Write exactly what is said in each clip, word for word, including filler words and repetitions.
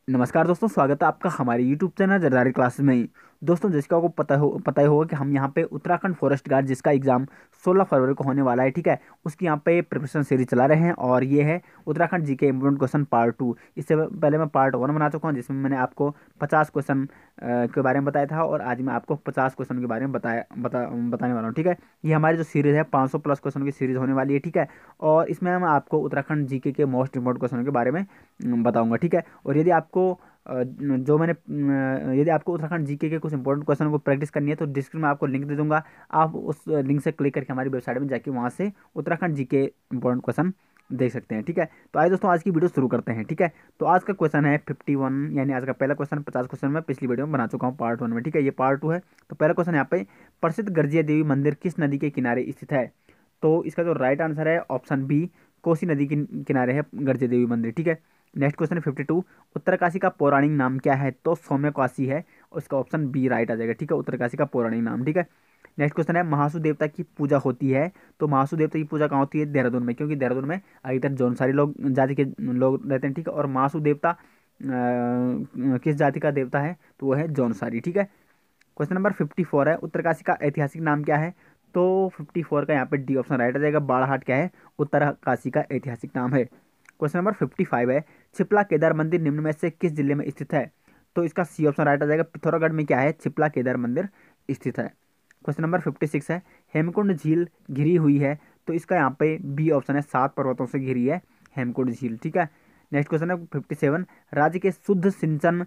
नमस्कार दोस्तों, स्वागत है आपका हमारे यूट्यूब चैनल जरदारी क्लासेस में ही। दोस्तों, जिसका आपको पता हो पता ही होगा कि हम यहाँ पे उत्तराखंड फॉरेस्ट गार्ड जिसका एग्जाम सोलह फरवरी को होने वाला है, ठीक है। उसकी यहाँ पे प्रिपरेशन सीरीज चला रहे हैं और ये है उत्तराखंड जी के इम्पोर्टेंट क्वेश्चन पार्ट टू। इससे पहले मैं पार्ट वन बना चुका हूँ जिसमें मैंने आपको पचास क्वेश्चन के बारे में बताया था और आज मैं आपको पचास क्वेश्चन के बारे में बताया बता बताने वाला हूँ, ठीक है। ये हमारी जो सीरीज है पाँच सौ प्लस क्वेश्चन की सीरीज होने वाली है, ठीक है। और इसमें मैं आपको उत्तराखंड जीके के मोस्ट इंपोर्टेंट क्वेश्चन के बारे में अम, बताऊंगा, ठीक है। और यदि आपको अ, जो मैंने अ, यदि आपको उत्तराखंड जीके के कुछ इंपॉर्टेंट क्वेश्चन को प्रैक्टिस करनी है तो डिस्क्रिप्शन में आपको लिंक दे दूंगा। आप उस लिंक से क्लिक करके हमारी वेबसाइट में जाके वहाँ से उत्तराखंड जीके इंपॉर्टेंट क्वेश्चन देख सकते हैं, ठीक है। तो आइए दोस्तों, आज की वीडियो शुरू करते हैं, ठीक है। तो आज का क्वेश्चन है फिफ्टी वन, यानी आज का पहला क्वेश्चन पचास क्वेश्चन में पिछली वीडियो में बना चुका हूँ पार्ट वन में, ठीक है। ये पार्ट टू है। तो पहला क्वेश्चन यहाँ पे, प्रसिद्ध गर्जिया देवी मंदिर किस नदी के किनारे स्थित है? तो इसका जो राइट आंसर है ऑप्शन बी, कोसी नदी के किनारे है गर्जिया देवी मंदिर, ठीक है। नेक्स्ट क्वेश्चन है फिफ्टी टू, उत्तरकाशी का पौराणिक नाम क्या है? तो सौम्यकाशी है और इसका ऑप्शन बी राइट आ जाएगा, ठीक है। उत्तरकाशी का पौराणिक नाम, ठीक है। नेक्स्ट क्वेश्चन है, महासू देवता की पूजा होती है? तो महासू देवता की पूजा कहाँ होती है? देहरादून में, क्योंकि देहरादून में अधिकतर जौनसारी लोग जाति के लोग रहते हैं, ठीक है। और महासू देवता अ, किस जाति का देवता है? तो वो है जौनसारी, ठीक है। क्वेश्चन नंबर फिफ्टी फोर है, उत्तरकाशी का ऐतिहासिक नाम क्या है? तो फिफ्टी फोर का यहाँ पे डी ऑप्शन राइट आ जाएगा, बाड़ाहाट क्या है? उत्तरकाशी का ऐतिहासिक नाम है। क्वेश्चन नंबर फिफ्टी फाइव है, छिपला केदार मंदिर निम्न में से किस जिले में स्थित है? तो इसका सी ऑप्शन राइट आ जाएगा, पिथौरागढ़ में क्या है? छिपला केदार मंदिर स्थित है। क्वेश्चन नंबर फिफ्टी सिक्स है, हेमकुंड झील घिरी हुई है? तो इसका यहाँ पे बी ऑप्शन है, सात पर्वतों से घिरी है हेमकुंड झील, ठीक है। नेक्स्ट क्वेश्चन है फिफ्टी सेवन, राज्य के शुद्ध सिंचन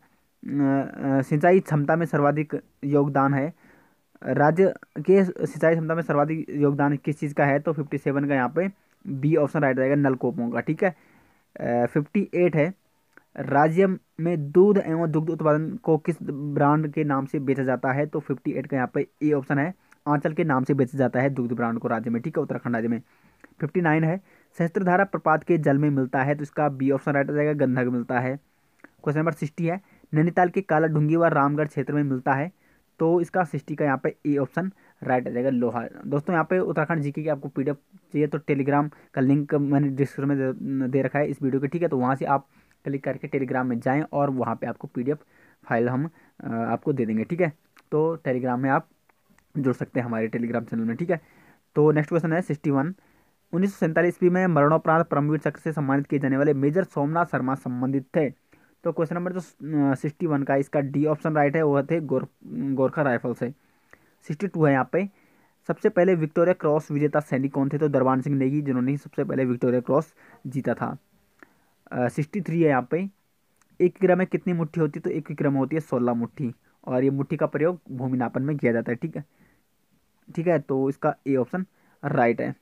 अ, अ, सिंचाई क्षमता में सर्वाधिक योगदान है? राज्य के सिंचाई क्षमता में सर्वाधिक योगदान किस चीज़ का है? तो फिफ्टी सेवन का यहाँ पे बी ऑप्शन राइट रहेगा, नलकूपों का, ठीक है। फिफ्टी एट है, राज्य में दूध एवं दुग्ध उत्पादन को किस ब्रांड के नाम से बेचा जाता है? तो फिफ्टी एट का यहाँ पे ए ऑप्शन है, आंचल के नाम से बेचा जाता है दुग्ध ब्रांड को राज्य में, ठीक है, उत्तराखंड राज्य में। फिफ्टी नाइन है, सहस्त्रधारा प्रपात के जल में मिलता है? तो इसका बी ऑप्शन राइट आ जाएगा, गंधक मिलता है। क्वेश्चन नंबर सिक्सटी है, नैनीताल के काला ढूंगी व रामगढ़ क्षेत्र में मिलता है? तो इसका सिक्सटी का यहाँ पे ए ऑप्शन राइट आ जाएगा, लोहा। दोस्तों, यहाँ पे उत्तराखंड जीके की आपको पीडीएफ चाहिए तो टेलीग्राम का लिंक मैंने डिस्क्रिप्शन में दे, दे रखा है इस वीडियो के, ठीक है। तो वहाँ से आप क्लिक करके टेलीग्राम में जाएँ और वहाँ पे आपको पीडीएफ फाइल हम अ, आपको दे देंगे, ठीक है। तो टेलीग्राम में आप जुड़ सकते हैं हमारे टेलीग्राम चैनल में, ठीक है। तो नेक्स्ट क्वेश्चन है सिक्सटी वन, उन्नीस सौ सैंतालीस ईस्वी में मरणोपरांत परमवीर चक्र से सम्मानित किए जाने वाले मेजर सोमनाथ शर्मा संबंधित थे? तो क्वेश्चन नंबर जो सिक्सटी वन का, इसका डी ऑप्शन राइट है, वो थे गोर गोरखा राइफल से। सिक्सटी टू है यहाँ पे, सबसे पहले विक्टोरिया क्रॉस विजेता सैनिक कौन थे? तो दरबान सिंह नेगी, जिन्होंने ही सबसे पहले विक्टोरिया क्रॉस जीता था। सिक्सटी थ्री है यहाँ पे, एक किग्रा में कितनी मुट्ठी होती है? तो एक किग्रा में होती है सोलह मुट्ठी, और ये मुट्ठी का प्रयोग भूमि नापन में किया जाता है, ठीक है। ठीक है, तो इसका ए ऑप्शन राइट है।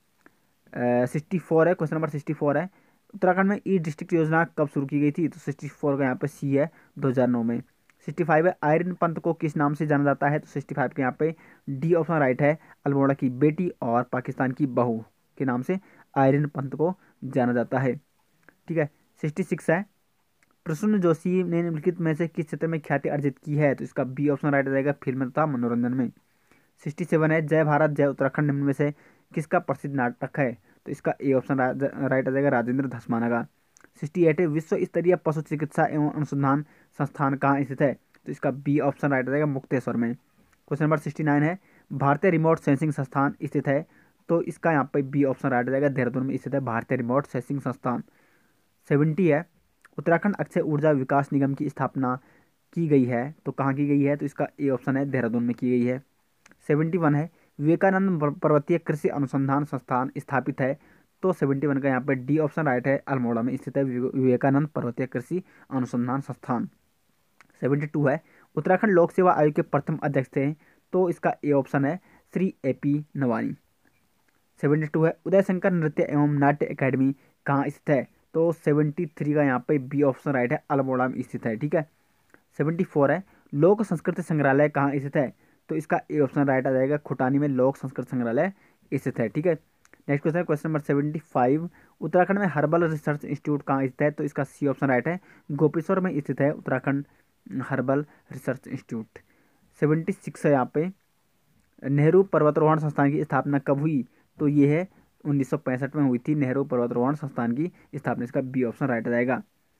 सिक्सटी फोर है, क्वेश्चन नंबर सिक्सटी फोर है, उत्तराखंड में ई डिस्ट्रिक्ट योजना कब शुरू की गई थी? तो सिक्सटी फोर का यहाँ पे सी है, दो हज़ार नौ में। सिक्सटी फाइव है, आयरन पंत को किस नाम से जाना जाता है? तो सिक्सटी फाइव के यहाँ पे डी ऑप्शन राइट है, अल्मोड़ा की बेटी और पाकिस्तान की बहू के नाम से आयरन पंत को जाना जाता है, ठीक है। सिक्सटी सिक्स है, प्रसून जोशी ने निम्नलिखित में से किस क्षेत्र में ख्याति अर्जित की है? तो इसका बी ऑप्शन राइट आ जाएगा, फिल्म तथा मनोरंजन में। सिक्सटी सेवन है, जय भारत जय उत्तराखंड निम्न में से किसका प्रसिद्ध नाटक है? तो इसका ए ऑप्शन राइट आ जाएगा, राजेंद्र धस्माना का। सिक्सटी एट है, विश्व स्तरीय पशु चिकित्सा एवं अनुसंधान संस्थान कहाँ स्थित है? तो इसका बी ऑप्शन राइट आ जाएगा, मुक्तेश्वर में। क्वेश्चन नंबर सिक्सटी नाइन है, भारतीय रिमोट सेंसिंग संस्थान स्थित है? तो इसका यहाँ पे बी ऑप्शन राइट आ जाएगा, देहरादून में स्थित है भारतीय रिमोट सेंसिंग संस्थान। सेवेंटी है, उत्तराखंड अक्षय ऊर्जा विकास निगम की स्थापना की गई है? तो कहाँ की गई है? तो इसका ए ऑप्शन है, देहरादून में की गई है। सेवेंटी वन है, विवेकानंद पर- पर्वतीय कृषि अनुसंधान संस्थान स्थापित है? तो सेवेंटी वन का यहाँ पे डी ऑप्शन राइट है, अल्मोड़ा में स्थित है विवे- विवेकानंद पर्वतीय कृषि अनुसंधान संस्थान। सेवेंटी टू है, उत्तराखंड लोक सेवा आयोग के प्रथम अध्यक्ष थे? तो इसका ए ऑप्शन है, Shri A P Nawani. Seventy two है, उदय शंकर नृत्य एवं नाट्य एकेडमी कहाँ स्थित है? तो सेवेंटी थ्री का यहाँ पे बी ऑप्शन राइट है, अल्मोड़ा में स्थित है, ठीक है। सेवेंटी फोर है, लोक संस्कृति संग्रहालय कहाँ स्थित है? तो इसका ए ऑप्शन राइट आ जाएगा, खुटानी में लोक संस्कृति संग्रहालय स्थित है, ठीक है। नेक्स्ट क्वेश्चन है question number seventy five, Uttarakhand में हर्बल रिसर्च इंस्टीट्यूट कहाँ स्थित है? तो इसका सी ऑप्शन राइट है, गोपेश्वर में स्थित है Uttarakhand herbal research institute. Seventy six है यहाँ पे, नेहरू पर्वतारोहण संस्थान की स्थापना कब हुई? तो ये है उन्नीस सौ पैंसठ में हुई थी नेहरू पर्वतारोहण संस्थान की स्थापना, इसका बी ऑप्शन राइट आ जाएगा।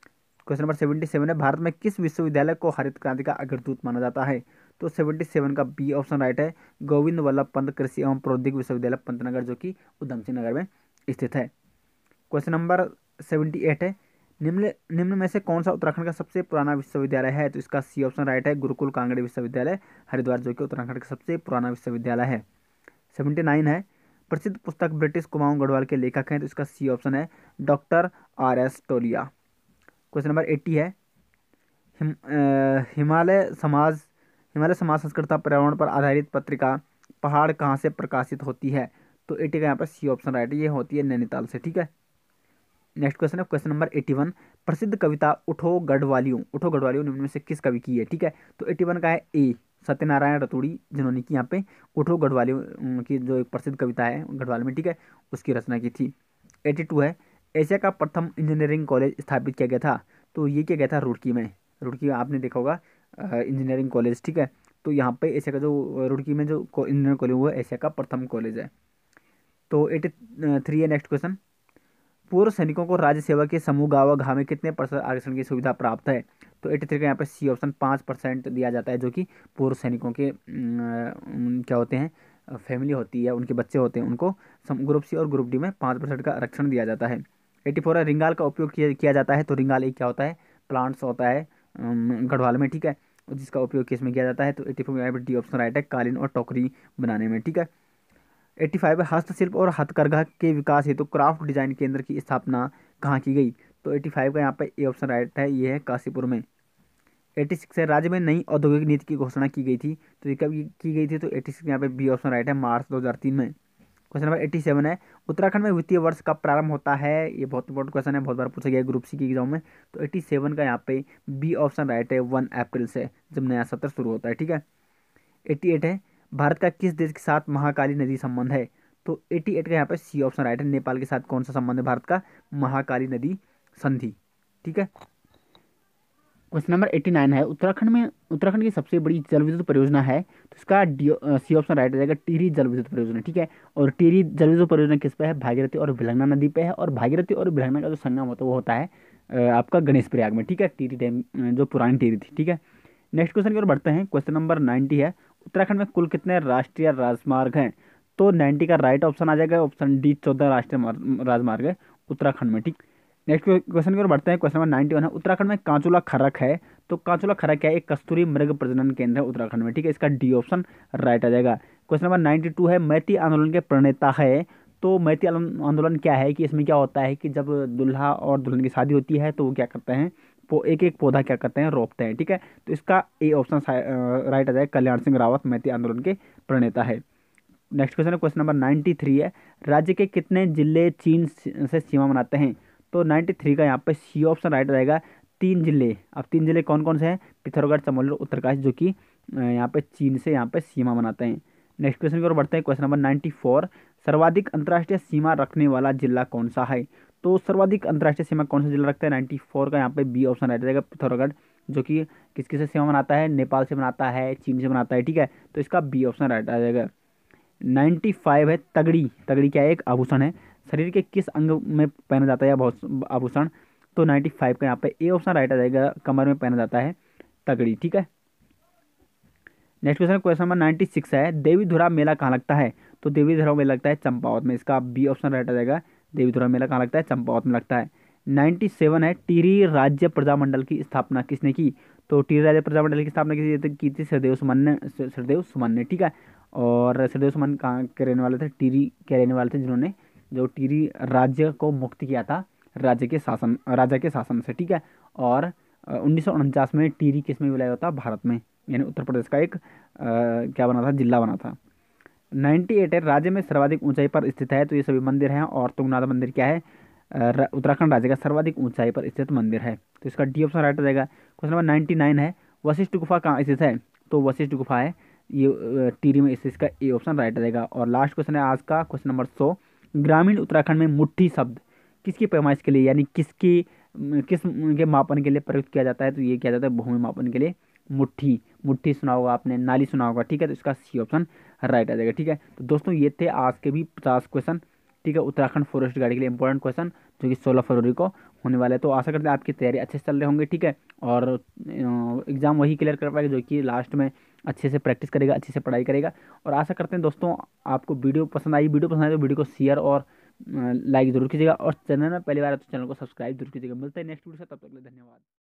क्वेश्चन नंबर सेवेंटी सेवन है, भारत में किस विश्वविद्यालय को हरित क्रांति का अग्रदूत माना जाता है? तो सेवेंटी सेवन का बी ऑप्शन राइट है, गोविंद वल्लभ पंत कृषि एवं प्रौद्योगिकी विश्वविद्यालय पंतनगर, जो कि उधम सिंह नगर में स्थित है। क्वेश्चन नंबर सेवेंटी एट है, निम्न निम्न में से कौन सा उत्तराखंड का सबसे पुराना विश्वविद्यालय है? तो इसका सी ऑप्शन राइट है, गुरुकुल कांगड़ी विश्वविद्यालय हरिद्वार, जो कि उत्तराखंड का सबसे पुराना विश्वविद्यालय है। सेवेंटी नाइन है, प्रसिद्ध पुस्तक ब्रिटिश कुमाऊं गढ़वाल के लेखक हैं? तो इसका सी ऑप्शन है, doctor R S Tolia. Question number eighty है, हिम अ, हिमालय समाज हिमालय समाज संस्कृति पर्यावरण पर आधारित पत्रिका पहाड़ कहाँ से प्रकाशित होती है? तो एटी का यहाँ पर सी ऑप्शन राइट है, ये होती है नैनीताल से। ठीक है, नेक्स्ट क्वेश्चन है क्वेश्चन नंबर एटी वन, प्रसिद्ध कविता उठो गढ़वालियों उठो गढ़वालियों निम्न में से किस कवि की है? ठीक है, तो एटी वन का है ए, सत्यनारायण रतूड़ी, जिन्होंने की यहाँ पे उठो गढ़वालियों की जो एक प्रसिद्ध कविता है गढ़वाल में, ठीक है, उसकी रचना की थी। एटी टू है, एशिया का प्रथम इंजीनियरिंग कॉलेज स्थापित किया गया था? तो ये किया गया था रुड़की में। रुड़की आपने देखा होगा इंजीनियरिंग कॉलेज, ठीक है, तो यहाँ पे एशिया का जो रुड़की में जो इंजीनियरिंग कॉलेज हुआ एशिया का प्रथम कॉलेज है। तो एटी थ्री है नेक्स्ट क्वेश्चन, पूर्व सैनिकों को राज्य सेवा के समूह गाँव घा में कितने परसेंट आरक्षण की सुविधा प्राप्त है? तो एटी थ्री का यहाँ पे सी ऑप्शन पाँच परसेंट दिया जाता है, जो कि पूर्व सैनिकों के अम, क्या होते हैं, फैमिली होती है, उनके बच्चे होते हैं, उनको ग्रुप सी और ग्रुप डी में पाँच परसेंट का आरक्षण दिया जाता है। एटी फोर है, रिंगाल का उपयोग किया किया जाता है? तो रिंगाल एक क्या होता है, प्लांट्स होता है अम, गढ़वाल में, ठीक है, जिसका उपयोग किस में किया जाता है? तो एटी फोर यहाँ पे डी ऑप्शन राइट है, कालीन और टोकरी बनाने में। ठीक है, एट्टी फाइव है, हस्तशिल्प और हथकरघा के विकास हेतु क्राफ्ट डिजाइन केंद्र की स्थापना कहाँ की गई? तो एट्टी फाइव का यहाँ पे ए ऑप्शन राइट है, ये है काशीपुर में। एट्टी सिक्स है, राज्य में नई औद्योगिक नीति की घोषणा की गई थी? तो ये कब की गई थी? तो एट्टी सिक्स यहाँ पे बी ऑप्शन राइट है, मार्च दो हज़ार तीन में। क्वेश्चन नंबर एट्टी सेवन है, उत्तराखंड में वित्तीय वर्ष कब प्रारंभ होता है? ये बहुत इंपॉर्टेंट क्वेश्चन है, बहुत बार पूछा गया है ग्रुप सी की एग्जाम में। तो एट्टी सेवन का यहाँ पे बी ऑप्शन राइट है, वन अप्रैल से, जब नया सत्र शुरू होता है। ठीक है, एट्टी एट है, भारत का किस देश के साथ महाकाली नदी संबंध है? तो एट्टी एट का यहाँ पे सी ऑप्शन राइट है, नेपाल के साथ कौन सा संबंध है भारत का? महाकाली नदी संधि। ठीक है, क्वेश्चन नंबर एट्टी नाइन है, उत्तराखंड में उत्तराखंड की सबसे बड़ी जल विद्युत परियोजना है? तो इसका डी सी ऑप्शन राइट हो जाएगा, टिहरी जल विद्युत परियोजना। ठीक है, और टिहरी जल विद्युत परियोजना किस पे है? भागीरथी और भिलंगना नदी पे है, और भागीरथी और भिलंगना का जो संगम होता है वो होता है अ, आपका गणेश प्रयाग में। ठीक है, टिहरी डैम अ, जो पुरानी टिहरी थी। ठीक है, नेक्स्ट क्वेश्चन की ओर बढ़ते हैं, क्वेश्चन नंबर नाइन्टी है, उत्तराखंड में कुल कितने राष्ट्रीय राजमार्ग हैं? तो नाइन्टी का राइट ऑप्शन आ जाएगा, ऑप्शन डी, चौदह राष्ट्रीय मार्ग- राजमार्ग है उत्तराखंड में। ठीक, नेक्स्ट क्वेश्चन की ओर बढ़ते हैं, क्वेश्चन नंबर नाइन्टी वन है, उत्तराखंड में कांचुला खरक है? तो कांचुला खरक क्या है? एक कस्तूरी मृग प्रजनन केंद्र है उत्तराखंड में। ठीक है, इसका डी ऑप्शन राइट आ जाएगा। क्वेश्चन नंबर नाइन्टी टू है, मैती आंदोलन के प्रणेता है? तो मैती आंदोलन आंदोलन क्या है कि इसमें क्या होता है कि जब दूल्हा और दुल्हन की शादी होती है तो वो क्या करते हैं, वो एक एक पौधा क्या करते हैं, रोपते हैं। ठीक है, तो इसका ए ऑप्शन राइट आ जाएगा, कल्याण सिंह रावत मैती आंदोलन के प्रणेता है। नेक्स्ट क्वेश्चन है क्वेश्चन नंबर नाइन्टी थ्री है, राज्य के कितने जिले चीन से सीमा बनाते हैं? तो नाइन्टी थ्री का यहाँ पे सी ऑप्शन राइट आ जाएगा, तीन जिले। अब तीन जिले कौन कौन से हैं? पिथौरागढ़, चमोली और उत्तरकाशी, जो कि अ, यहाँ पे चीन से यहाँ पे सीमा बनाते हैं। नेक्स्ट क्वेश्चन की ओर बढ़ते हैं, क्वेश्चन नंबर नाइन्टी फोर, सर्वाधिक अंतर्राष्ट्रीय सीमा रखने वाला जिला कौन सा है? तो सर्वाधिक अंतर्राष्ट्रीय सीमा कौन सा जिला रखता है? नाइन्टी फोर का यहाँ पे बी ऑप्शन राइट आ जाएगा, पिथौरागढ़, जो कि किस किस से सीमा बनाता है? नेपाल से बनाता है, चीन से बनाता है। ठीक है, तो इसका बी ऑप्शन राइट आ जाएगा। नाइन्टी फाइव है, तगड़ी। तगड़ी क्या है? एक आभूषण है, शरीर के किस अंग में पहना जाता है बहुत आभूषण? तो नाइन्टी फाइव का यहाँ पे ए ऑप्शन राइट आ जाएगा, कमर में पहना जाता है तगड़ी। ठीक है, next question question number ninety six है, देवीधुरा मेला कहाँ लगता है? तो देवीधुरा मेला लगता है चंपावत में, इसका बी ऑप्शन राइट आ जाएगा, देवीधुरा मेला कहाँ लगता है? चंपावत में लगता है। नाइन्टी सेवन है, टिहरी राज्य प्रजामंडल की स्थापना किसने की? तो टिहरी राज्य प्रजामंडल की स्थापना किसी की थी? सरदेव सुमन ने सरदेव सुमन ने। ठीक है, और सरदेव सुमन कहाँ के रहने वाले थे? टिहरी के रहने वाले थे, जिन्होंने जो टिहरी राज्य को मुक्त किया था राज्य के शासन राजा के शासन से। ठीक है, और उन्नीस सौ उनचास में टिहरी किस में विलय होता? भारत में, यानी उत्तर प्रदेश का एक आ, क्या बना था, जिला बना था। नाइन्टी एट है, राज्य में सर्वाधिक ऊंचाई पर स्थित है? तो ये सभी मंदिर हैं, और तुंगनाथ मंदिर क्या है? अ, उत्तराखंड राज्य का सर्वाधिक ऊंचाई पर स्थित मंदिर है, तो इसका डी ऑप्शन राइट हो जाएगा। क्वेश्चन नंबर नाइन्टी नाइन है, वशिष्ठ गुफा कहाँ स्थित है? तो वशिष्ठ गुफा है ये अ, टिहरी में स्थित, इसका ए ऑप्शन राइट हो जाएगा। और लास्ट क्वेश्चन है आज का, क्वेश्चन नंबर सौ, ग्रामीण उत्तराखंड में मुट्ठी शब्द किसकी पैमाइश के लिए, यानी किसकी किस के मापन के लिए प्रयुक्त किया जाता है? तो ये किया जाता है भूमि मापन के लिए मुट्ठी। मुट्ठी सुना होगा आपने, नाली सुना होगा। ठीक है, तो इसका सी ऑप्शन राइट आ जाएगा। ठीक है, तो दोस्तों ये थे आज के भी पचास क्वेश्चन। ठीक है, उत्तराखंड फॉरेस्ट गार्ड के लिए इंपॉर्टेंट क्वेश्चन जो कि सोलह फरवरी को होने वाला है। तो आशा करते हैं आपकी तैयारी अच्छे से चल रहे होंगे, ठीक है, और एग्ज़ाम वही क्लियर कर पाएगा जो कि लास्ट में अच्छे से प्रैक्टिस करेगा, अच्छे से पढ़ाई करेगा। और आशा करते हैं दोस्तों आपको वीडियो पसंद आई, वीडियो पसंद आई तो वीडियो को शेयर और लाइक जरूर कीजिएगा, और चैनल में पहली बार है तो चैनल को सब्सक्राइब जरूर कीजिएगा। मिलते हैं नेक्स्ट वीडियो से, तब तक के लिए धन्यवाद।